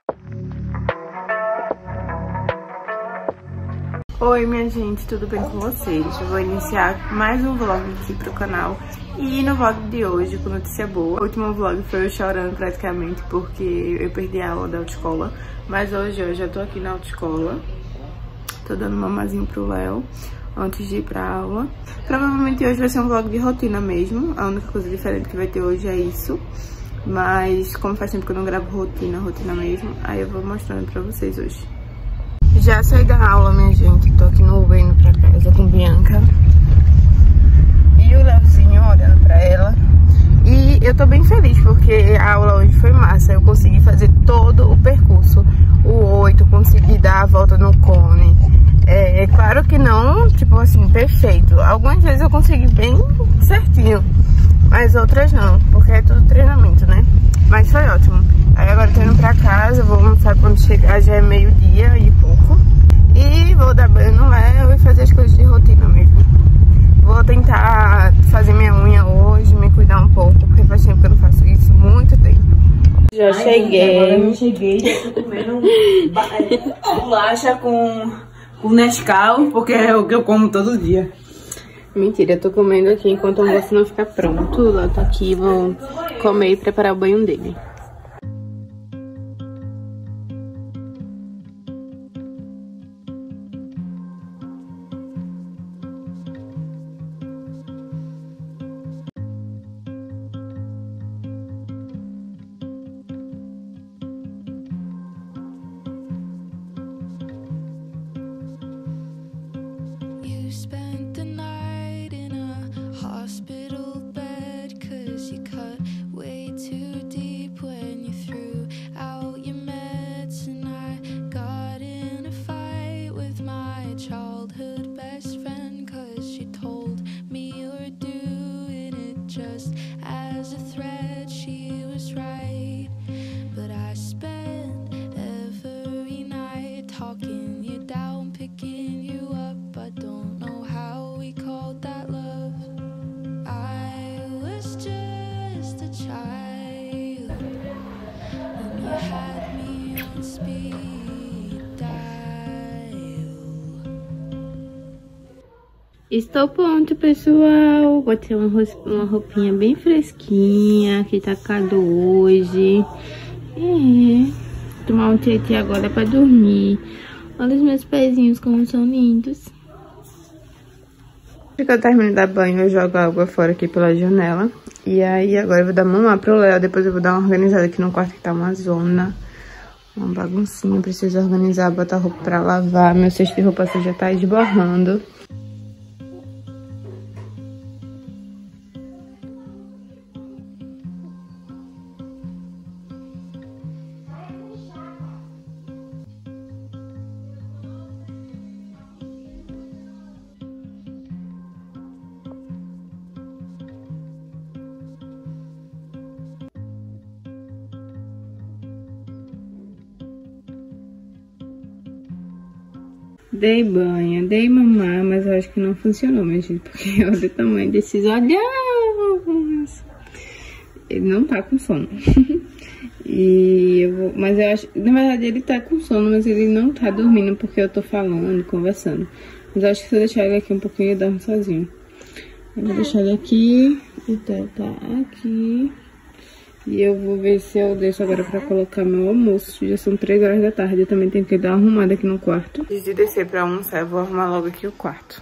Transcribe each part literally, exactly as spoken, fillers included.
Oi minha gente, tudo bem com vocês? Eu vou iniciar mais um vlog aqui pro canal. E no vlog de hoje, com notícia boa. O último vlog foi eu chorando praticamente porque eu perdi a aula da autoescola. Mas hoje eu já tô aqui na autoescola. Tô dando mamazinho pro Léo antes de ir pra aula. Provavelmente hoje vai ser um vlog de rotina mesmo. A única coisa diferente que vai ter hoje é isso. Mas como faz tempo que eu não gravo rotina, rotina mesmo, aí eu vou mostrando pra vocês hoje. Já saí da aula, minha gente. Tô aqui no Uber indo pra casa com Bianca. E o Leozinho olhando pra ela. E eu tô bem feliz porque a aula hoje foi massa. Eu consegui fazer todo o percurso. O oito, consegui dar a volta no cone. É, é claro que não, tipo assim, perfeito. Algumas vezes eu consegui bem certinho. Mas outras não, porque é tudo treinamento, né? Mas foi ótimo. Aí agora eu tô indo pra casa, vou almoçar quando chegar, já é meio-dia e pouco. E vou dar banho no Léo e fazer as coisas de rotina mesmo. Vou tentar fazer minha unha hoje, me cuidar um pouco, porque faz tempo que eu não faço isso, muito tempo. Já Ai, cheguei. Agora eu cheguei, já tô comendo bolacha com, com Nescau, porque é o que eu como todo dia. Mentira, eu tô comendo aqui enquanto o almoço não ficar pronto. Eu tô aqui, vou comer e preparar o banho dele. Estou pronto, pessoal. Botei uma, uma roupinha bem fresquinha, que tá calor hoje. É. Tomar um tietê agora pra dormir. Olha os meus pezinhos como são lindos. Quando eu termino de dar banho, eu jogo a água fora aqui pela janela. E aí agora eu vou dar mamar pro Léo. Depois eu vou dar uma organizada aqui no quarto, que tá uma zona. Uma baguncinha. Preciso organizar, botar roupa pra lavar. Meu cesto de roupa já tá esborrando. Dei banho, dei mamar, mas eu acho que não funcionou, minha gente, porque olha o tamanho desses olhos. Ele não tá com sono. E eu vou, mas eu acho, na verdade ele tá com sono, mas ele não tá dormindo porque eu tô falando, conversando. Mas eu acho que se eu deixar ele aqui um pouquinho, ele dorme sozinho. Eu vou deixar ele aqui, o Theo tá aqui. E eu vou ver se eu deixo agora pra colocar meu almoço. Já são três horas da tarde. Eu também tenho que dar uma arrumada aqui no quarto. Antes de descer pra almoçar, eu vou arrumar logo aqui o quarto.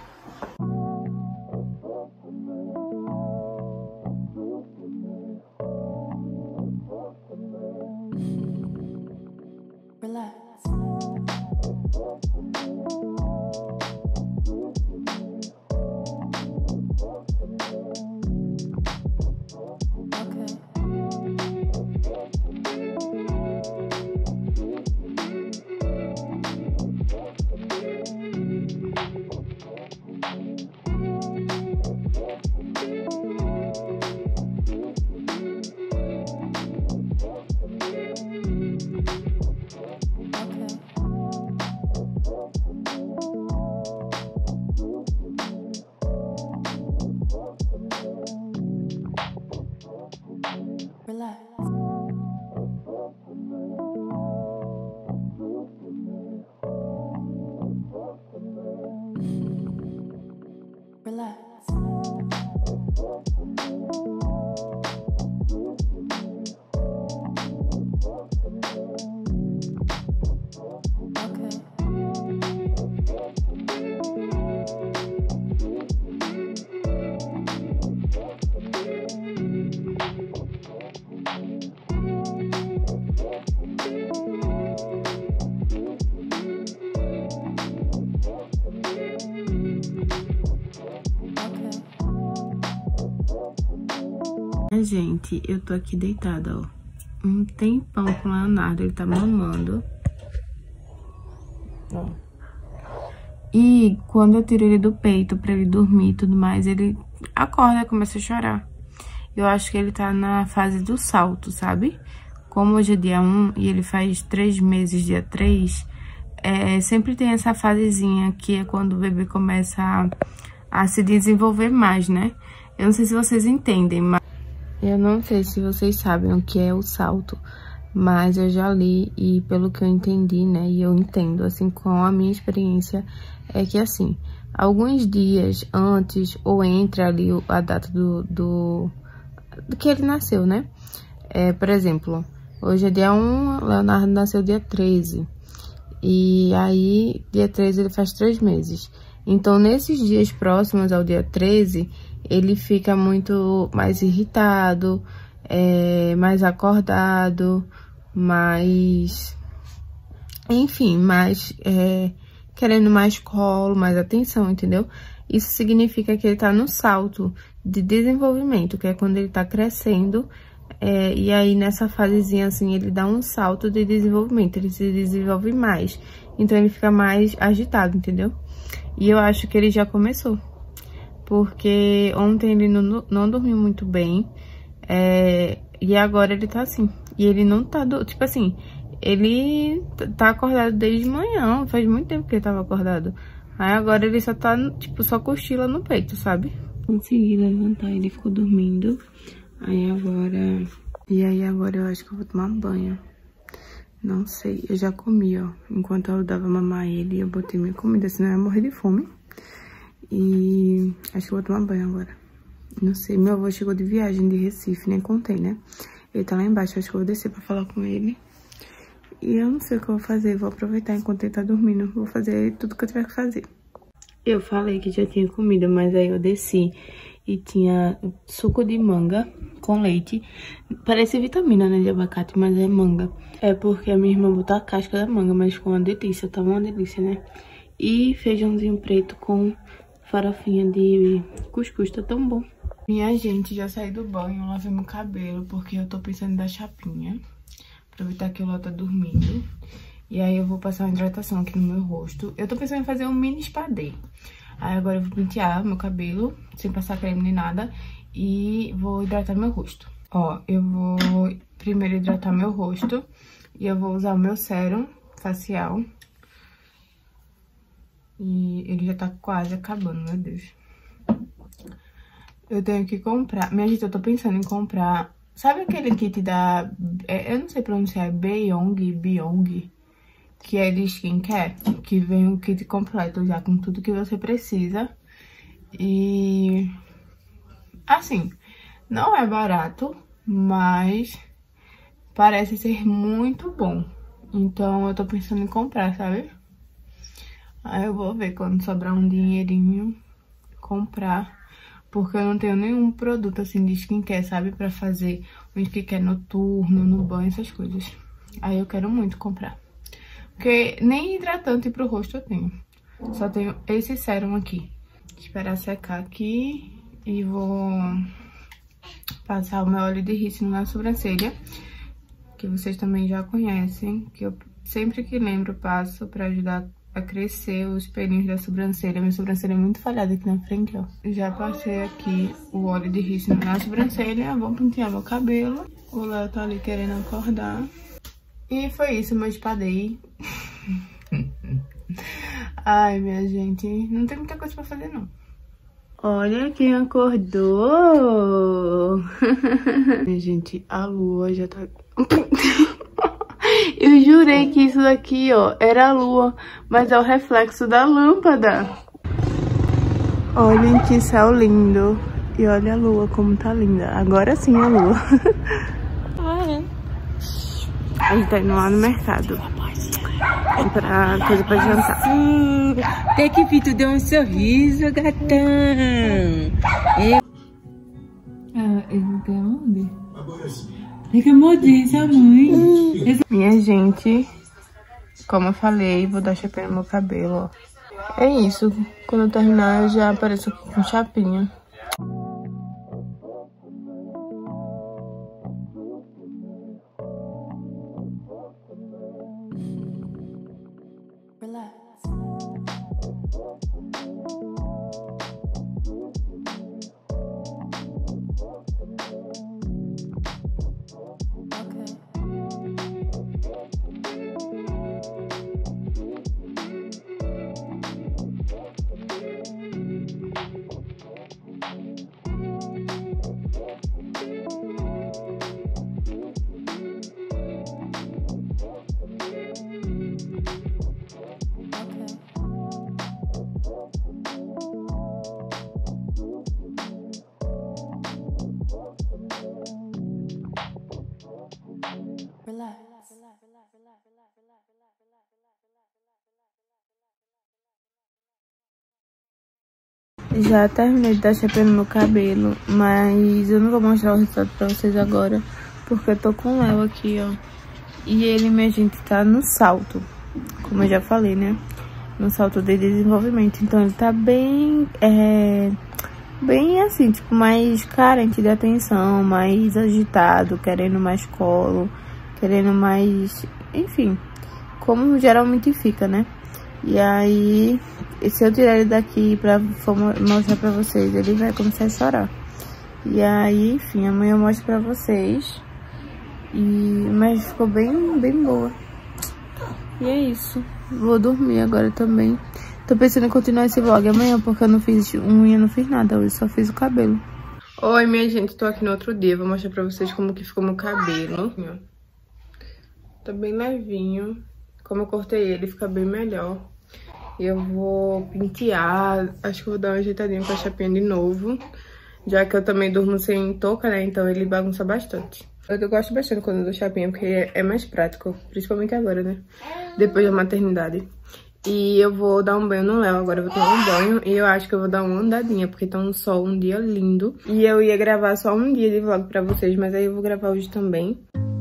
gente, eu tô aqui deitada, ó. Um tempão com o Leonardo, ele tá mamando. Ó. E quando eu tiro ele do peito pra ele dormir e tudo mais, ele acorda e começa a chorar. Eu acho que ele tá na fase do salto, sabe? Como hoje é dia um e ele faz três meses, dia três, é, sempre tem essa fasezinha que é quando o bebê começa a, a se desenvolver mais, né? Eu não sei se vocês entendem, mas eu não sei se vocês sabem o que é o salto, mas eu já li e pelo que eu entendi, né, e eu entendo, assim, com a minha experiência, é que, assim, alguns dias antes ou entre ali a data do, do, do que ele nasceu, né? É, por exemplo, hoje é dia um, Leonardo nasceu dia treze. E aí, dia treze ele faz três meses. Então, nesses dias próximos ao dia treze, ele fica muito mais irritado, é, mais acordado, mais... Enfim, mais... É, querendo mais colo, mais atenção, entendeu? Isso significa que ele tá no salto de desenvolvimento, que é quando ele tá crescendo. É, e aí, nessa fasezinha, assim, ele dá um salto de desenvolvimento, ele se desenvolve mais. Então, ele fica mais agitado, entendeu? E eu acho que ele já começou. Porque ontem ele não, não dormiu muito bem. É, e agora ele tá assim. E ele não tá... Do, tipo assim, ele tá acordado desde manhã. Faz muito tempo que ele tava acordado. Aí agora ele só tá, tipo, só cochila no peito, sabe? Consegui levantar, ele ficou dormindo. Aí agora... E aí agora eu acho que eu vou tomar banho. Não sei, eu já comi, ó. Enquanto eu dava mamar ele, eu botei minha comida, senão eu ia morrer de fome. E acho que eu vou tomar banho agora. Não sei, meu avô chegou de viagem de Recife, nem contei, né? Ele tá lá embaixo, acho que eu vou descer pra falar com ele. E eu não sei o que eu vou fazer, vou aproveitar enquanto ele tá dormindo. Vou fazer tudo que eu tiver que fazer. Eu falei que já tinha comida, mas aí eu desci e tinha suco de manga com leite. Parece vitamina, né, de abacate, mas é manga. É porque a minha irmã botou a casca da manga, mas ficou uma delícia, tá uma delícia, né? E feijãozinho preto com farofinha de cuscuz, tá tão bom. Minha gente, já saí do banho, lavei meu cabelo, porque eu tô pensando em dar chapinha. Aproveitar que o Ló tá dormindo. E aí eu vou passar uma hidratação aqui no meu rosto. Eu tô pensando em fazer um mini spa day. Aí agora eu vou pentear meu cabelo, sem passar creme nem nada. E vou hidratar meu rosto. Ó, eu vou primeiro hidratar meu rosto. E eu vou usar o meu sérum facial. E ele já tá quase acabando, meu Deus. Eu tenho que comprar... Minha gente, eu tô pensando em comprar... Sabe aquele kit da... É, eu não sei pronunciar, é Beyong, Beyong, que é de skincare, que vem um kit completo já com tudo que você precisa. E... assim, não é barato, mas parece ser muito bom. Então eu tô pensando em comprar, sabe? Aí eu vou ver quando sobrar um dinheirinho, comprar. Porque eu não tenho nenhum produto assim de skincare, sabe? Pra fazer um skincare noturno, no banho, essas coisas. Aí eu quero muito comprar. Porque nem hidratante pro rosto eu tenho. Só tenho esse sérum aqui. Esperar secar aqui. E vou passar o meu óleo de rícino na sobrancelha. Que vocês também já conhecem. Que eu sempre que lembro passo pra ajudar a crescer os pelinhos da sobrancelha. Minha sobrancelha é muito falhada aqui na frente, ó. Já passei aqui o óleo de rícino na sobrancelha. Vou pentear meu cabelo. O Léo tá ali querendo acordar. E foi isso, meu spa day. Ai, minha gente, não tem muita coisa pra fazer, não. Olha quem acordou. Minha gente, a lua já tá... Eu jurei que isso daqui, ó, era a lua, mas é o reflexo da lâmpada. Olhem que céu lindo. E olha a lua como tá linda. Agora sim a lua. A gente tá indo lá no mercado comprar coisa pra jantar. Até que Fito deu um sorriso, gatão. Eu... Ah, ele não quer morder. Ele quer morder essa mãe. Minha gente, como eu falei, vou dar chapinha no meu cabelo, ó. É isso. Quando eu terminar, eu já apareço aqui com chapinha. Já terminei de dar shampoo no meu cabelo, mas eu não vou mostrar o resultado pra vocês agora, porque eu tô com o Léo aqui, ó. E ele, minha gente, tá no salto, como eu já falei, né? No salto de desenvolvimento. Então ele tá bem, é, bem assim, tipo, mais carente de atenção, mais agitado, querendo mais colo, querendo mais, enfim, como geralmente fica, né? E aí, se eu tirar ele daqui pra mostrar pra vocês, ele vai começar a chorar. E aí, enfim, amanhã eu mostro pra vocês. E, mas ficou bem, bem boa. E é isso. Vou dormir agora também. Tô pensando em continuar esse vlog amanhã, porque eu não fiz unha, não fiz nada hoje, só fiz o cabelo. Oi, minha gente, tô aqui no outro dia. Vou mostrar pra vocês como que ficou meu cabelo. Tá bem levinho. Como eu cortei ele, fica bem melhor. Eu vou pentear, acho que vou dar uma ajeitadinha com a chapinha de novo. Já que eu também durmo sem touca, né, então ele bagunça bastante. Eu gosto bastante quando eu dou chapinha, porque é mais prático, principalmente agora, né, depois da maternidade. E eu vou dar um banho no Léo, agora eu vou tomar um banho e eu acho que eu vou dar uma andadinha, porque tá um sol, um dia lindo. E eu ia gravar só um dia de vlog pra vocês, mas aí eu vou gravar hoje também.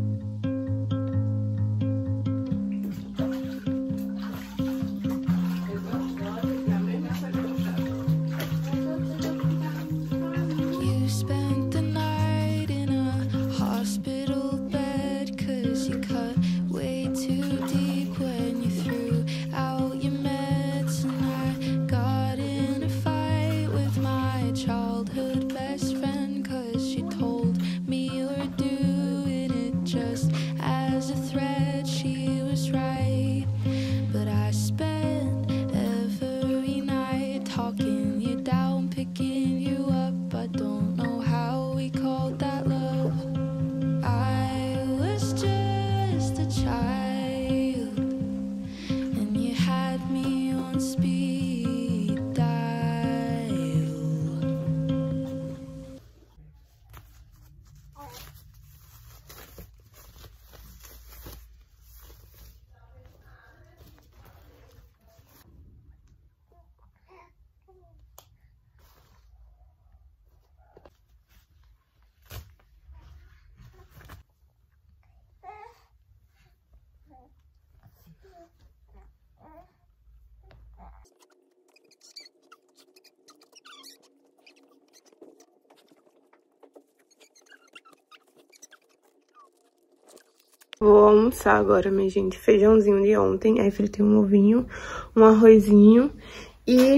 Vou almoçar agora, minha gente. Feijãozinho de ontem. Aí fritei um ovinho, um arrozinho. E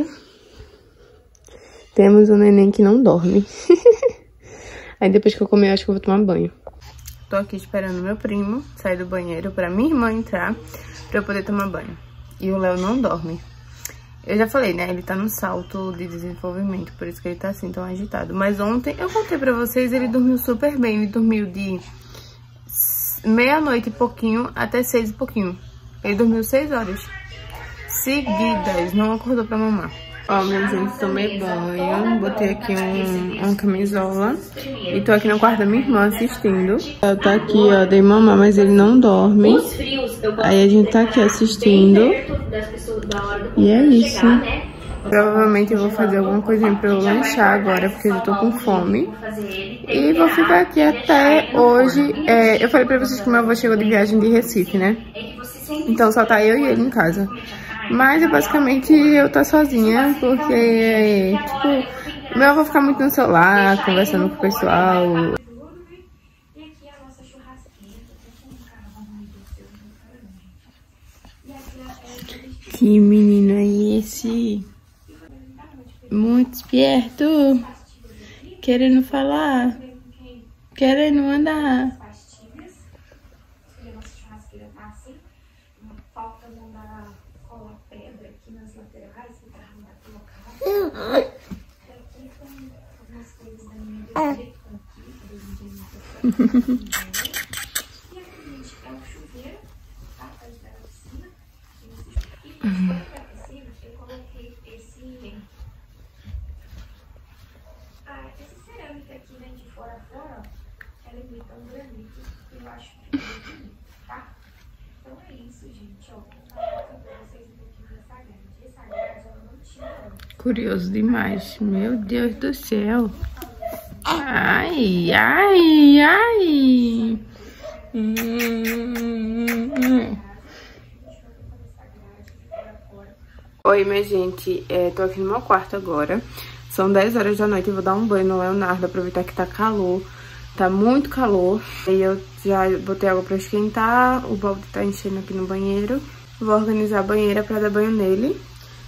temos um neném que não dorme. Aí depois que eu comer, eu acho que eu vou tomar banho. Tô aqui esperando meu primo sair do banheiro pra minha irmã entrar, pra eu poder tomar banho. E o Léo não dorme. Eu já falei, né? Ele tá no salto de desenvolvimento, por isso que ele tá assim, tão agitado. Mas ontem, eu contei pra vocês, ele dormiu super bem. Ele dormiu de meia-noite e pouquinho até seis e pouquinho. Ele dormiu seis horas seguidas, não acordou pra mamar. Ó, minha gente, tomei banho, botei aqui um, uma camisola e tô aqui no quarto da minha irmã assistindo. Ela tá aqui, ó, dei mamar, mas ele não dorme. Aí a gente tá aqui assistindo. E é isso. Provavelmente eu vou fazer alguma coisinha pra eu lanchar agora, porque eu tô com fome. E vou ficar aqui até hoje. É, eu falei pra vocês que meu avô chegou de viagem de Recife, né? Então só tá eu e ele em casa. Mas é basicamente eu tô sozinha, porque, tipo, meu avô fica muito no celular, conversando com o pessoal. Que menino é esse? Muito esperto. Querendo falar. Querendo andar. Curioso demais. Meu Deus do céu. Ai, ai, ai. Hum. Oi, minha gente. É, tô aqui no meu quarto agora. São dez horas da noite. Eu vou dar um banho no Leonardo, aproveitar que tá calor. Tá muito calor. E eu já botei água pra esquentar. O balde tá enchendo aqui no banheiro. Vou organizar a banheira pra dar banho nele.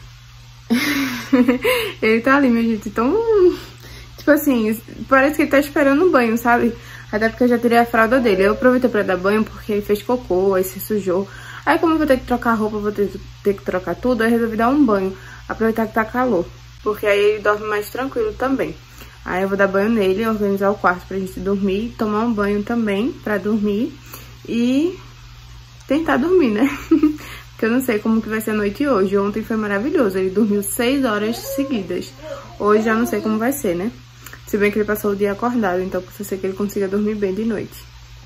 Ele tá ali, minha gente, tão... Tipo assim, parece que ele tá esperando o banho, sabe? Até porque eu já tirei a fralda dele. Eu aproveitei pra dar banho porque ele fez cocô, aí se sujou. Aí como eu vou ter que trocar a roupa, vou ter, ter que trocar tudo, aí resolvi dar um banho. Aproveitar que tá calor. Porque aí ele dorme mais tranquilo também. Aí eu vou dar banho nele, organizar o quarto pra gente dormir. Tomar um banho também pra dormir. E tentar dormir, né? Porque eu não sei como que vai ser a noite hoje. Ontem foi maravilhoso, ele dormiu seis horas seguidas. Hoje já não sei como vai ser, né? Se bem que ele passou o dia acordado, então pode ser que ele consiga dormir bem de noite.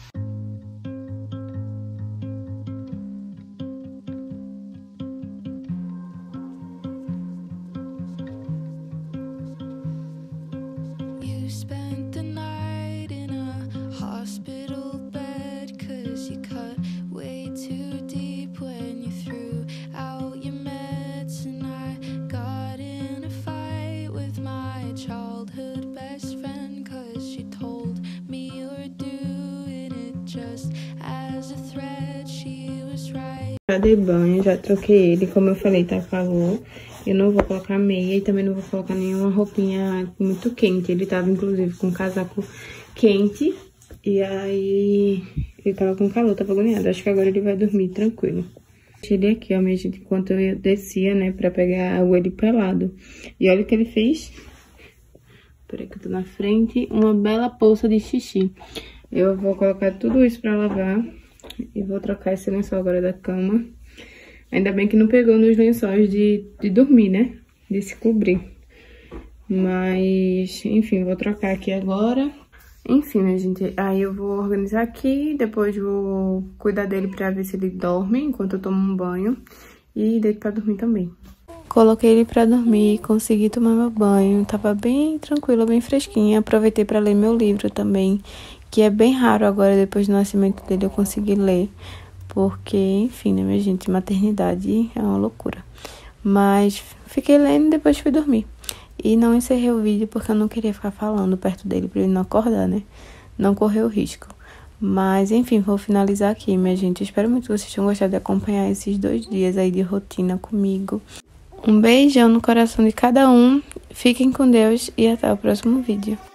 Já dei banho, já troquei ele, como eu falei, tá calor. Eu não vou colocar meia e também não vou colocar nenhuma roupinha muito quente. Ele tava, inclusive, com um casaco quente e aí ele tava com calor, tava agoniado. Acho que agora ele vai dormir tranquilo. Deixei ele aqui, ó, minha gente, enquanto eu descia, né, pra pegar o ele pelado. E olha o que ele fez. Peraí que eu tô na frente. Uma bela poça de xixi. Eu vou colocar tudo isso pra lavar. E vou trocar esse lençol agora da cama. Ainda bem que não pegou nos lençóis de, de dormir, né? De se cobrir. Mas, enfim, vou trocar aqui agora. Enfim, né, gente? Aí eu vou organizar aqui. Depois vou cuidar dele pra ver se ele dorme enquanto eu tomo um banho. E deito pra dormir também. Coloquei ele pra dormir, consegui tomar meu banho. Tava bem tranquilo, bem fresquinha. Aproveitei pra ler meu livro também. Que é bem raro agora, depois do nascimento dele, eu consegui ler. Porque, enfim, né, minha gente, maternidade é uma loucura. Mas fiquei lendo e depois fui dormir. E não encerrei o vídeo porque eu não queria ficar falando perto dele pra ele não acordar, né? Não correr o risco. Mas, enfim, vou finalizar aqui, minha gente. Espero muito que vocês tenham gostado de acompanhar esses dois dias aí de rotina comigo. Um beijão no coração de cada um. Fiquem com Deus e até o próximo vídeo.